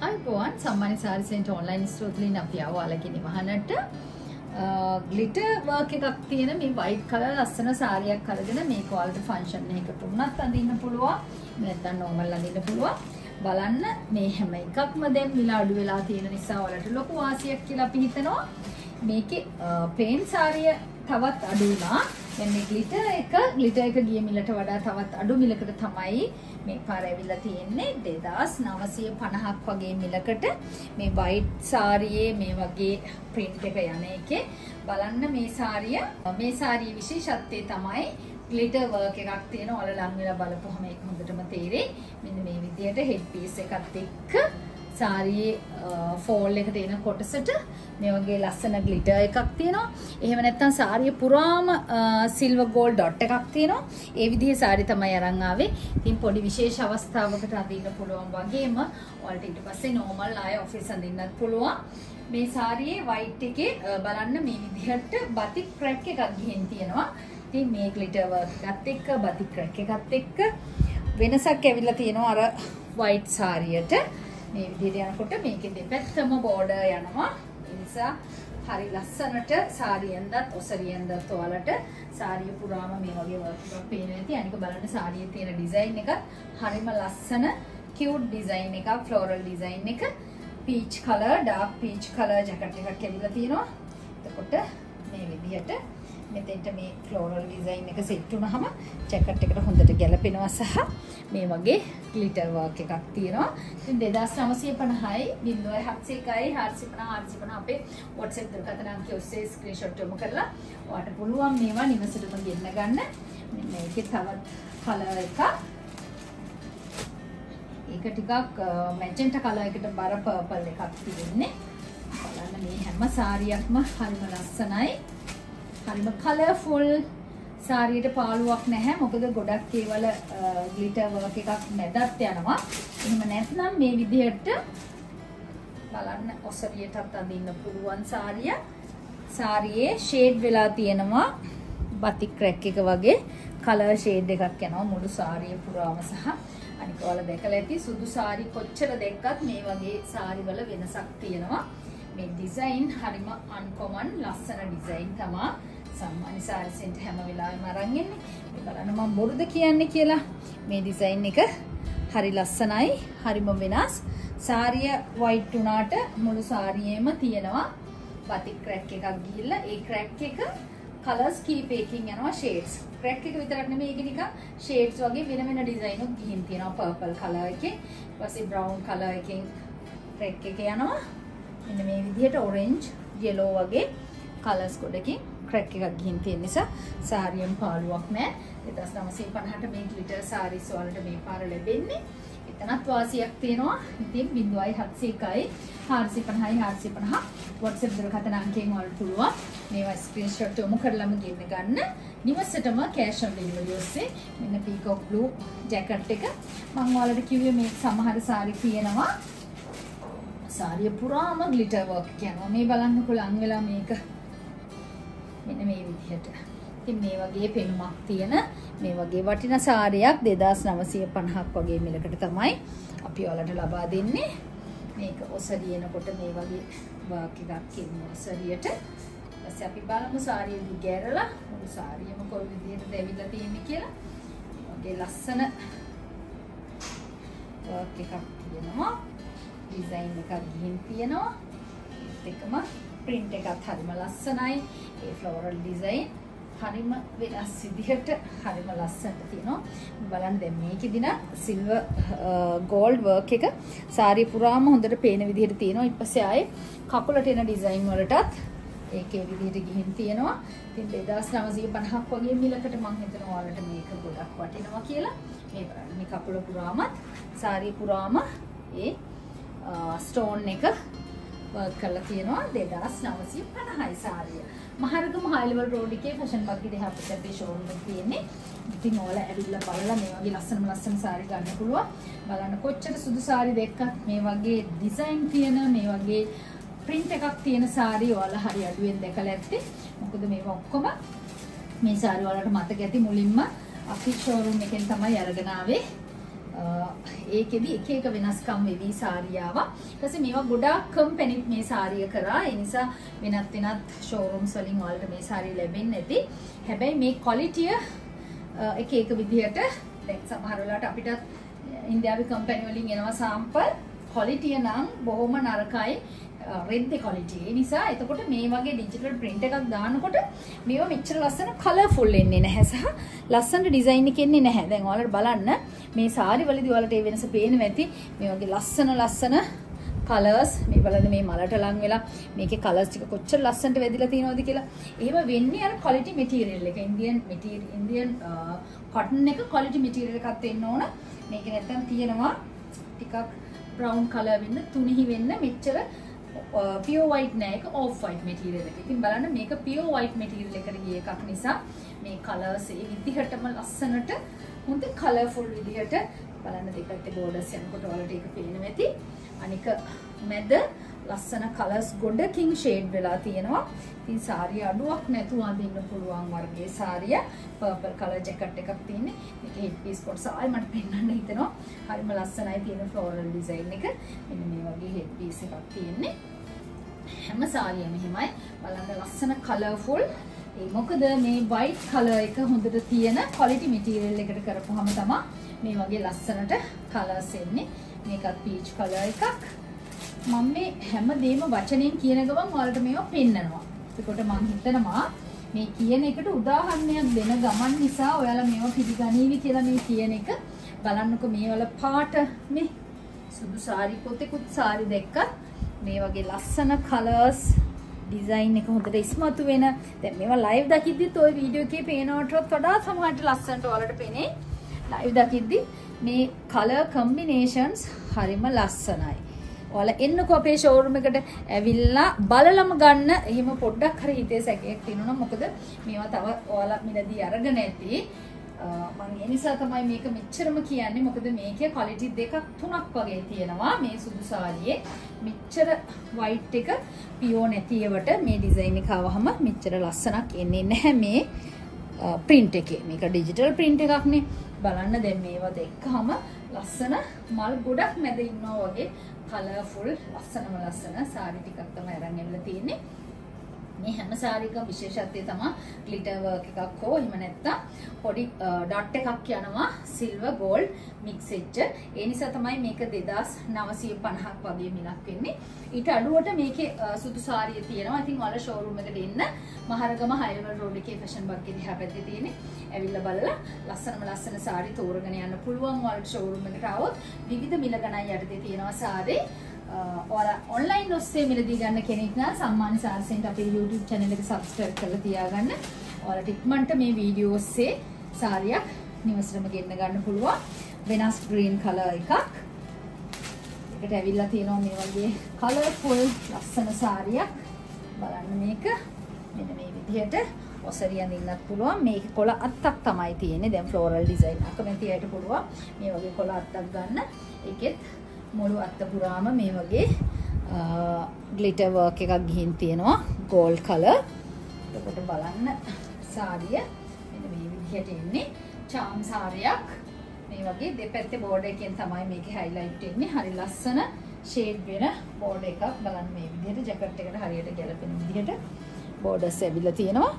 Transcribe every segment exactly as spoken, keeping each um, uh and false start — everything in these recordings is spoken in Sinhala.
අයිබෝන් Sammani sari centre online store වලින් අපි ආවාලගේ නිවහනට ග්ලිටර් වර්ක් එකක් තියෙන මේ වයිට් කලර් ලස්සන සාරියක් අරගෙන මේ ක්වාලිටි ෆන්ක්ෂන් එකකට උනත් අඳින්න පුළුවන් නැත්නම් නෝමල් අඳින්න පුළුවන් බලන්න මේ හැම එකක්ම දැන් මිල අඩු වෙලා තියෙන නිසා ඔයාලට ලොකු වාසියක් කියලා අපි හිතනවා මේකේ පේන් සාරිය තවත් අඩු වුණා දැන් මේ ග්ලිටර් එක ග්ලිටර් එක ගිය මිලට වඩා තවත් අඩු මිලකට තමයි මේ පාර ඇවිල්ලා තියෙන්නේ දෙදාස් නවසිය පනහක් වගේ මිලකට මේ වයිට් සාරියේ මේ වගේ print එක යන එකේ බලන්න මේ සාරිය මේ සාරියේ විශේෂත්වය තමයි glitter work එකක් තියෙනවා ඔයාලා ලං වෙලා බලපුවම ඒක හොඳටම තේරෙයි මෙන්න මේ විදිහට head piece එකත් එක්ක සාරියේ ෆෝල් එකට එන කොටසට මේ වගේ ලස්සන ග්ලිටර් එකක් තියෙනවා. එහෙම නැත්නම් සාරිය පුරාම සිල්වර් ගෝල්ඩ් ඩොට් එකක් තියෙනවා. ඒ විදිහේ සාරි තමයි අරන් ආවේ. ඉතින් පොඩි විශේෂ අවස්ථාවකට අඳින්න පුළුවන් වගේම ඔයාලට ඊට පස්සේ normal ආය ඔෆිස් අඳින්නත් පුළුවන්. මේ සාරියේ white එකේ බලන්න මේ විදිහට batik crack එකක් ගිහින් තියෙනවා. ඉතින් මේ ග්ලිටර් work එකත් එක්ක batik crack එකත් එක්ක වෙනසක් ඇවිල්ලා තියෙනවා අර white සාරියට. මේ විදිහට යනකොට මේකේ දෙපැත්තම border යනවා. ඒ නිසා හරි ලස්සනට සාරියෙන්දත් ඔසරියෙන්දත් ඔයාලට සාරිය පුරාම මේ වගේ work එකක් පේනවා ඇති. අනික බලන්න සාරියේ තියෙන ඩිසයින් එක හරිම ලස්සන cute ඩිසයින් එකක් floral ඩිසයින් එක. peach color dark peach color jacket එකක් ඇවිල්ලා තියෙනවා. එතකොට මේ විදිහට මෙතෙන්ට මේ floral design එක set වුණාම ජැකට් එකට හොඳට ගැලපෙනවා සහ මේ වගේ glitter work එකක් තියෙනවා. ඉතින් දෙදාස් නවසිය පනහයි බිංදුවයි හත්සිය එකයි හාරසිය පනහ හාරසිය පනහ අපේ WhatsApp දුරකථන අංකය ඔස්සේ screenshot යොමු කරලා ඔයාලට පුළුවන් මේවා නිවසටම ගෙන්න ගන්න. මෙන්න මේකේ තවත් color එකක්. ඒක ටිකක් magenta color එකට බර purple එකක් තියෙන්නේ. බලන්න මේ හැම සාරියක්ම හරිම ලස්සනයි. හරිම කලර්ෆුල් සාරියට පාළුවක් නැහැ මොකද ගොඩක් ඒවල ග්ලිටර් වර්ක් එකක් මැදත් යනවා එහෙම නැත්නම් මේ විදිහට බලන්න ඔසරියටත් අඳින්න පුළුවන් සාරිය සාරියේ ෂේඩ් වෙලා තියෙනවා batik crack එක වගේ කලර් ෂේඩ් එකක් යනවා මුළු සාරිය පුරාම සහ අනික ඔයාලා දැකලා ඇති සුදු සාරි කොච්චර දැක්කත් මේ වගේ සාරි වල වෙනසක් තියෙනවා මේ ඩිසයින් හරිම අන්කොමන් ලස්සන ඩිසයින් තමයි සම්මානි සාරි සෙන්ටර් හැම වෙලාවෙම අරන් ඉන්නේ මේ බලන්න මම බොරුද කියන්නේ කියලා මේ ඩිසයින් එක හරි ලස්සනයි හරිම වෙනස් සාරිය වයිට් උනාට මුළු සාරියේම තියෙනවා batik crack එකක් ගිහිල්ලා ඒ crack එක කලර්ස් කීපයකින් යනවා shades crack එක විතරක් නෙමෙයි ඒක නිකන් shades වගේ වෙන වෙන ඩිසයින් උත් ගිහින් තියෙනවා purple color එකේ ඊට පස්සේ brown color එකෙන් crack එක යනවා මෙන්න මේ විදිහට orange yellow වගේ කලර්ස් ගොඩකින් crack එකක් ගිහින් තියෙන නිසා සාරියෙන් පාළුවක් නැහැ. දෙදාස් නවසිය පනහට මේ glitter sarees වලට මේ පාර ලැබෙන්නේ. එතනත් වාසියක් තියෙනවා. ඉතින් බිංදුවයි හත්සිය එකයි හාරසිය පනහයි හාරසිය පනහ WhatsApp දුරකථන අංකයෙන් වලට පුළුවන්. මේවා screenshot යොමු කරලාම ගෙන්න ගන්න. නිවසටම cash on delivery ඔස්සේ මෙන්න peacock blue jacket එක මම ඔයාලට කිව්වේ මේ සමහර සාරි තියෙනවා. සාරිය පුරාම glitter work කියනවා. මේ බලන්නකො ලං වෙලා මේක මෙන්න මේ විදිහට. ඉතින් මේ වගේ පෙනුමක් තියෙන මේ වගේ වටිනා සාරියක් දෙදාස් නවසිය පනහක් වගේ මිලකට තමයි අපි ඔයාලට ලබා දෙන්නේ. මේක ඔසරියනකොට මේ වගේ වර්ක් එකක් ඉන්නවා ඔසරියට. ඊපස්සේ අපි බලමු සාරිය දිගෑරලා මුළු සාරියම කොයි විදිහටද ඇවිල්ලා තියෙන්නේ කියලා. වගේ ලස්සන වර්ක් එකක් තියෙනවා. ඩිසයින් එකක් ගිහින් තියෙනවා. ඒත් එකම print එකත් හරිම ලස්සනයි. ඒ floral design හරිම වෙනස් විදිහට හරිම ලස්සනට තියෙනවා. බලන්න දැන් මේකෙදි නම් silver gold work එක සාරිය පුරාම හොඳට පේන විදිහට තියෙනවා. ඊට පස්සේ ආයේ කකුලට එන design වලටත් ඒකේ විදිහට ගිහින් තියෙනවා. ඉතින් දෙදාස් නවසිය පනහක් වගේ මිලකට මම හිතනවා ඔයාලට මේක ගොඩක් වටිනවා කියලා. මේ බලන්න මේ කකුල පුරාමත් සාරිය පුරාම ඒ stone එක work කරලා තියෙනවා දෙදාස් නවසිය පනහයි සාරිය. මහරගම high level road එකේ fashion bag එකේ දෙහා පැත්තේ showroom එක තියෙන්නේ. ඉතින් ඔයාලා ඇවිල්ලා බලලා මේ වගේ ලස්සනම ලස්සන සාරි ගන්න පුළුවන්. බලන්න කොච්චර සුදු සාරි දෙකක් මේ වගේ design තියෙන මේ වගේ print එකක් තියෙන සාරි ඔයාලා හරි අඩුවෙන් දැකලා ඇත්තේ. මොකද මේවා ඔක්කොම මේ සාරි වලට මතක ඇති මුලින්ම අපි showroom එකෙන් තමයි අරගෙන ආවේ. ඒකෙදි එක එක වෙනස්කම් වෙවි සාරිය ආවා. ඊට පස්සේ මේවා ගොඩාක් කම්පැනිත් මේ සාරිය කරා. ඒ නිසා වෙනත් වෙනත් ෂෝරූම්ස් වලින් ඔයාලට මේ සාරිය ලැබෙන්නේ නැති. හැබැයි මේ ක්වොලිටිය එක එක විදිහට දැන් සමහර වෙලාවට අපිට ඉන්දියාවේ කම්පැනි වලින් එනවා සාම්පල් ක්වොලිටිය නම් බොහොම නරකයි. රෙද්ද ක්වොලිටි. ඒ නිසා එතකොට මේ වගේ ඩිජිටල් print එකක් දානකොට මේවා මෙච්චර ලස්සන කලර්ෆුල් එන්නේ නැහැ සහ ලස්සන ඩිසයින් එක එන්නේ නැහැ. දැන් ඔයාලට බලන්න මේ සාරි වලදී ඔයාලට ඒ වෙනස පේනවා ඇති. මේ වගේ ලස්සන ලස්සන කලර්ස් මේ බලන්න මේ මලට ලං වෙලා මේකේ කලර්ස් ටික කොච්චර ලස්සනට වැදිලා තියෙනවද කියලා. එහෙම වෙන්නේ අර ක්වොලිටි මැටීරියල් එක. ඉන්දියන් මැටීරියල් ඉන්දියන් කොටන් එක ක්වොලිටි මැටීරියල් එකක් දෙන්න ඕන. මේක නැත්තම් තියෙනවා ටිකක් බ්‍රවුන් කලර් වෙන්න තුනිහි වෙන්න මෙච්චර pure white නෑ ඒක off white material එක. ඉතින් බලන්න මේක pure white material එකට ගිය එකක් නිසා මේ colors ඒ විදිහටම ලස්සනට හොඳ colourful විදිහට බලන්න දෙපැත්තේ borders යනකොට ඔයාලට ඒක පේනවා ඇති. අනික මැද ලස්සන colors ගොඩකින් shade වෙලා තියෙනවා. ඉතින් සාරිය අඩුවක් නැතුව අඳින්න පුළුවන් වර්ගයේ සාරිය. purple color jacket එකක් තියෙන්නේ. මේක head piece කොටස ආයි මට පෙන්වන්න හිතෙනවා. හරිම ලස්සනයි තියෙන floral design එක. මෙන්න මේ වගේ head piece එකක් තියෙන්නේ. හැම සාරියම එහෙමයි. බලන්න ලස්සන colourful. ඒ මොකද මේ white color එක හොඳට තියෙන quality material එකට කරපුවාම තමයි මේ වගේ ලස්සනට colors එන්නේ. මේකත් peach color එකක්. මම මේ හැමදේම වචනෙන් කියන ගමන් ඔයාලට මේවා පෙන්නනවා. ඒකට මම හිතනවා මේ කියන එකට උදාහරණයක් දෙන ගමන් නිසා ඔයාලා මේවා පිළිගනීවි කියලා මේ කියන එක බලන්නකො මේ වල පාට මේ සුදු සාරි පොතේකුත් සාරි දෙකක් මේ වගේ ලස්සන කලර්ස් ඩිසයින් එක හොඳට ඉස්මතු වෙන දැන් මේවා ලයිව් දකිද්දිත් ওই වීඩියෝ එකේ පේනවටත් වඩා සමහරට ලස්සනට ඔයාලට පේන්නේ ලයිව් දකිද්දි මේ කලර් කම්බිනේෂන්ස් හරිම ලස්සනයි. ඔයාලා එන්නකෝ අපේ ෂෝරූම් එකට ඇවිල්ලා බලලම ගන්න. එහෙම පොඩ්ඩක් හරි හිතේ සැකයක් තියෙනවා මොකද මේවා තව ඔයාලා මිලදී අරගෙන ඇති. මම ඒ නිසා තමයි මේක මෙච්චරම කියන්නේ. මොකද මේකේ ක්වොලිටි දෙකක් තුනක් වගේ තියෙනවා. මේ සුදු සාරියේ මෙච්චර white එක පියෝ නැතිවට මේ ඩිසයින් එක ආවහම මෙච්චර ලස්සනක් එන්නේ නැහැ මේ print එකේ. මේක digital print එකක් නේ. බලන්න දැන් මේවා දෙකම ලස්සන මල් ගොඩක් මැද ඉන්නවා වගේ colourful ලස්සනම ලස්සන සාරි ටිකක් තමයි අරන් ඇවිල්ලා තියෙන්නේ. මේ හැම සාරියකම විශේෂත්වය තමයි glitter work එකක් හෝ එහෙම නැත්නම් පොඩි dot එකක් යනවා silver gold mix වෙච්ච. ඒ නිසා තමයි මේක දෙදාස් නවසිය පනහක් වගේ මිලක් වෙන්නේ. ඊට අඩුවට මේකේ සුදු සාරිය තියෙනවා. ඉතින් ඔයාලා ෂෝරූම් එකට එන්න මහරගම හයිලෙවල් රෝඩ් එකේ ෆැෂන් බග් එකේ දිහා පැත්තේ තියෙන්නේ. ඇවිල්ලා බලලා ලස්සනම ලස්සන සාරි තෝරගෙන යන්න පුළුවන්. ඔයාලට ෂෝරූම් එකට ආවොත් විවිධ මිල ගණන් යටතේ තියෙනවා සාරි. ඔයාලා ඔන්ලයින් ඔස්සේ මිලදී ගන්න කෙනෙක් නම් සම්මාන සාරිසෙන්ට අපේ YouTube channel එක subscribe කරලා තියාගන්න. ඔයාලට ඉක්මනට මේ වීඩියෝ ඔස්සේ සාරියක් නිවසටම ගෙන්න ගන්න පුළුවන්. වෙනස් green color එකක්. ඒකට ඇවිල්ලා තියෙනවා මේ වගේ colourful ලස්සන සාරියක්. බලන්න මේක මෙන්න මේ විදිහට ඔසරිය අඳින්නත් පුළුවන්. මේක කොළ අත්තක් තමයි තියෙන්නේ. දැන් floral design අකමැති අයට පුළුවන් මේ වගේ කොළ අත්තක් ගන්න. ඒකෙත් මුළු අත්ත පුරාම මේ වගේ glitter work එකක් ගිහින් තියෙනවා gold color. එතකොට බලන්න සාරිය මෙන්න මේ විදිහට එන්නේ charm සාරියක්. මේ වගේ දෙපැත්තේ border එකෙන් තමයි මේකේ highlight එන්නේ. හරි ලස්සන shade වෙන border එකක්. බලන්න මේ විදිහට jacket එකට හරියට ගැලපෙන විදිහට borders ඇවිල්ලා තියෙනවා.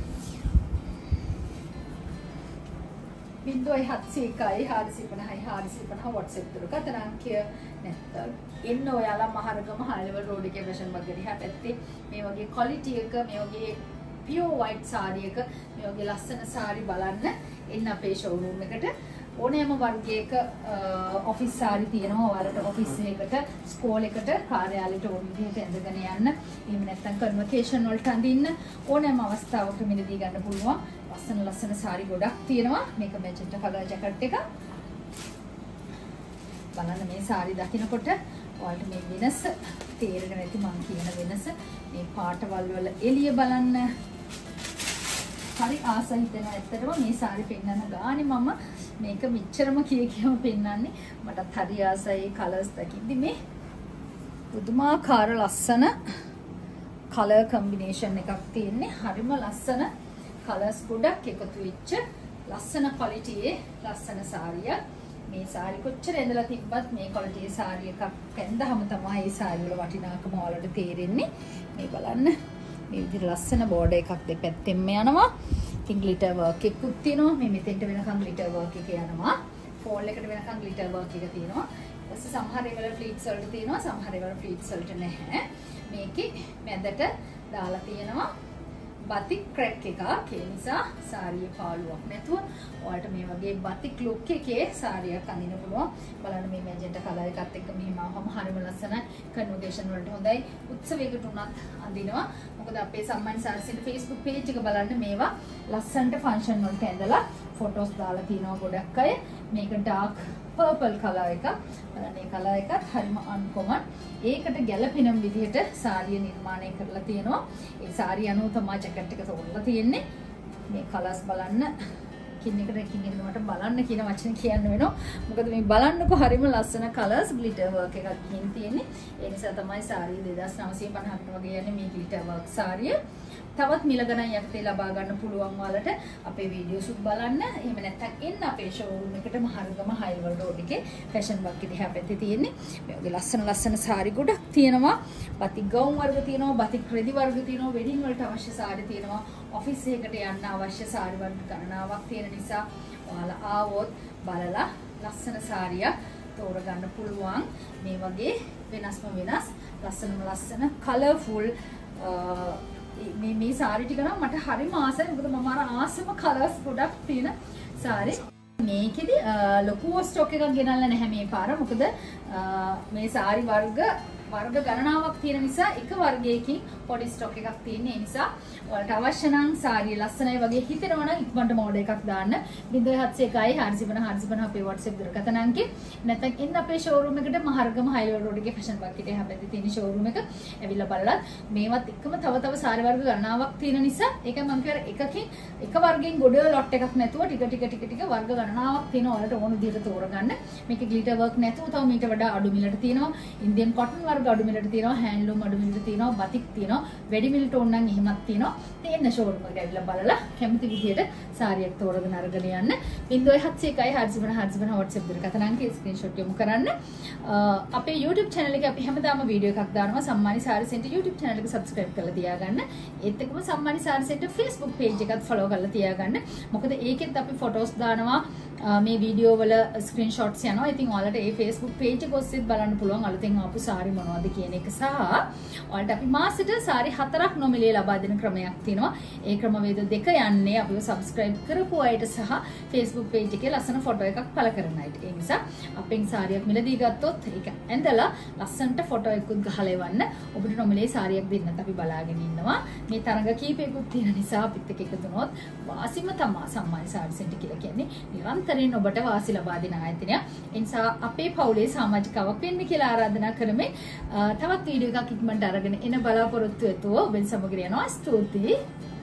බිංදුවයි හත්සිය එකයි හාරසිය පනහයි හාරසිය පනහ WhatsApp දුරකථන අංකය නැත්නම් එන්න ඔයාලා මහරගම හයිලෙවල් රෝඩ් එකේ ෆැෂන් බග් දිහා පැත්තේ මේ වගේ ක්වොලිටි එක මේ වගේ pure white සාරි එක මේ වගේ ලස්සන සාරි බලන්න එන්න අපේ ෂෝරූම් එකට. ඕනෑම වර්ගයක ඔෆිස් සාරි තියෙනවා. ඔයාලට ඔෆිස් එකකට ස්කෝල් එකට කාර්යාලයට ඕන විදිහට ඇඳගෙන යන්න. එහෙම නැත්නම් කන්වර්සේෂන් වලට අඳින්න ඕනෑම අවස්ථාවක මිලදී ගන්න පුළුවන්. ලස්සන ලස්සන සාරි ගොඩක් තියෙනවා. මේක මැජෙන්ටා කලර් ජැකට් එක. බලන්න මේ සාරි දකිනකොට ඔයාලට මේ වෙනස තේරෙන්නේ නැති මම කියන වෙනස. මේ පාටවල් වල එළිය බලන්න. හරි ආසයි හිතෙනවා ඇත්තටම මේ සාරි පෙන්නන ගානේ මම මේක මෙච්චරම කිය කියම පෙන්නන්නේ. මටත් හරි ආසයි කලර්ස් දකිද්දි මේ පුදුමාකාර ලස්සන කලර් කම්බිනේෂන් එකක් තියෙන්නේ. හරිම ලස්සන කලර්ස් ගොඩක් එකතු වෙච්ච ලස්සන ක්වොලිටියේ ලස්සන සාරියක්. මේ සාරි කොච්චර ඇඳලා තිබ්බත් මේ ක්වොලිටි සාරි එකක් ඇඳහම තමයි මේ සාරි වල වටිනාකම වලට තේරෙන්නේ. මේ බලන්න මේ විදිහට ලස්සන බෝඩර් එකක් දෙපැත්තෙන්ම යනවා. ඉතින් ග්ලිටර් වර්ක් එකකුත් තියෙනවා. මේ මෙතෙන්ට වෙනකන් ග්ලිටර් වර්ක් එක යනවා. ෆෝල් එකට වෙනකන් ග්ලිටර් වර්ක් එක තියෙනවා. ඊට සමහර ඒවල ෆ්ලීට්ස් වලට තියෙනවා, සමහර ඒවල ෆ්ලීට්ස් වලට නැහැ. මේකේ මැදට දාලා තියෙනවා batik crack එකක්. ඒ නිසා සාරියේ පාළුවක් නැතුව ඔයාලට මේ වගේ batik look එකේ සාරියක් අඳින්න පුළුවන්. බලන්න මේ magenta color එකත් එක්ක මෙහෙම ආවම හරිම ලස්සනයි. convocation වලට හොඳයි. උත්සවයකට උනත් අඳිනවා. මොකද අපේ සම්මාන සාරිසින් Facebook page එක බලන්න මේවා ලස්සනට function වලට ඇඳලා photos දාලා තිනවා ගොඩක් අය. මේක dark purple color එකක්. බලන්න මේ color එකත් හරිම uncommon. ඒකට ගැළපෙන විදිහට සාරිය නිර්මාණය කරලා තියෙනවා. ඒ සාරිය අනුව තමයි ජැකට් එක තෝරලා තියෙන්නේ. මේ කලර්ස් බලන්න කින් එකට කින් එකට මට බලන්න කියන වචන කියන්න වෙනවා. මොකද මේ බලන්නකො හරිම ලස්සන කලර්ස් ග්ලිටර් වර්ක් එකක් ගිහින් තියෙන්නේ. ඒ නිසා තමයි සාරිය දෙදාස් නවසිය පනහකට වගේ යන්නේ මේ ග්ලිටර් වර්ක් සාරිය. තවත් මිල ගණන් යටතේ ලබා ගන්න පුළුවන් වලට අපේ වීඩියෝස් උත් බලන්න. එහෙම නැත්නම් එන්න අපේ ෂෝරූම් එකට මහරගම හයිවල් රෝඩ් එකේ ෆැෂන් බක් දිහා පැත්තේ තියෙන්නේ. මේ වගේ ලස්සන ලස්සන සාරි ගොඩක් තියෙනවා. batik gown වර්ග තියෙනවා, batik රෙදි වර්ග තියෙනවා, වෙඩින් වලට අවශ්‍ය සාරි තියෙනවා. ඔෆිස් එකකට යන්න අවශ්‍ය සාරි වර්ග ගණනාවක් තියෙන නිසා ඔයාලා ආවොත් බලලා ලස්සන සාරියක් තෝරගන්න පුළුවන්. මේ වගේ වෙනස්ම වෙනස් ලස්සනම ලස්සන කලර්ෆුල් මේ මේ සාරි ටික නම් මට හරිම ආසයි. මොකද මම අර ආසම කලර්ස් ගොඩක් තියෙන සාරි. මේකෙදි ලොකු ස්ටොක් එකක් ගෙනල්ලා නැහැ මේ පාර. මොකද මේ සාරි වර්ග වර්ග ගණනාවක් තියෙන නිසා එක වර්ගයකින් පොඩි ස්ටොක් එකක් තියෙන. ඒ නිසා ඔයාලට අවශ්‍ය නම් සාරිය ලස්සනයි වගේ හිතෙනවා නම් ඉක්මනට මෝඩල් එකක් දාන්න. zero seven one one හරි සීබන හරි සීබන අපේ WhatsApp දුරකථන අංකේ. නැත්නම් එන්න අපේ ෂෝරූම් එකට මහරගම හයිවල් රෝඩ් එකේ ෆැෂන් බක් එකේ හැබැයි තියෙන ෂෝරූම් එක. ඇවිල්ලා බලලා මේවත් එක්කම තව තව සාරි වර්ග ගණනාවක් තියෙන නිසා ඒක මම කියවර එකකින් එක වර්ගයෙන් ගොඩ ලොට් එකක් නැතුව ටික ටික ටික ටික වර්ග ගණනාවක් තියෙන ඔයාලට ඕන විදිහට තෝරගන්න. මේකේ ග්ලිටර් වර්ක් නැතුව තව මීට වඩා අඩු මිලට තියෙනවා. ඉන්දියන් කොටන් වර්ග අඩු මිලට තියෙනවා, හැන්ඩ්ලූම් අඩු මිලට තියෙනවා, batik තියෙනවා, වෙඩි මිලට ඕන නම් එහෙමත් තියෙනවා. තේන්න ෂෝරූම් එකට ඇවිල්ලා බලලා කැමති විදිහට සාරියක් තෝරගෙන අරගෙන යන්න. zero seven one one හරි සීබන හරි සීබන WhatsApp දුරකථන අංකේ ස්ක්‍රීන්ෂොට් යොමු කරන්න. අපේ YouTube channel එකේ අපි හැමදාම වීඩියෝ එකක් දානවා. Sammani sari centre YouTube channel එක subscribe කරලා තියාගන්න. ඒත් එක්කම Sammani sari centre Facebook page එකත් follow කරලා තියාගන්න. මොකද ඒකෙත් අපි photos දානවා. මේ වීඩියෝ වල ස්ක්‍රීන්ෂොට්ස් යනවා. ඉතින් ඔයාලට ඒ Facebook page එක ඔස්සේත් බලන්න පුළුවන් අලුතෙන් ආපු සාරි මොනවද කියන එක සහ ඔයාලට අපි මාසෙට සාරි හතරක් නොමිලේ ලබා දෙන ක්‍රමයක් තියෙනවා. ඒ ක්‍රමවේද දෙක යන්නේ අපිව subscribe කරපු අයට සහ Facebook page එකේ ලස්සන ෆොටෝ එකක් පළ කරන අයට. ඒ නිසා අපෙන් සාරියක් මිලදී ගත්තොත් ඒක ඇඳලා ලස්සනට ෆොටෝ එකකුත් ගහලා එවන්න. ඔබට නොමිලේ සාරියක් දෙන්නත් අපි බලාගෙන ඉන්නවා. මේ තරඟ කීපයකුත් තියෙන නිසා අපිත් එක්ක එකතු වුණොත් වාසිම තමයි සම්මානි සාරි සෙන්ටර් කියලා කියන්නේ. නිරන්තරයෙන් ඔබට වාසි ලබා දෙන ආයතනයක්. ඒ නිසා අපේ පවුලේ සමාජිකාවක් වෙන්න කියලා ආරාධනා කරමින් තවත් වීඩියෝ එකක් ඉක්මනට අරගෙන එන බලාපොරොත්තු වෙතෝ ඔබෙන් සමග යනවා. ස්තුතියි.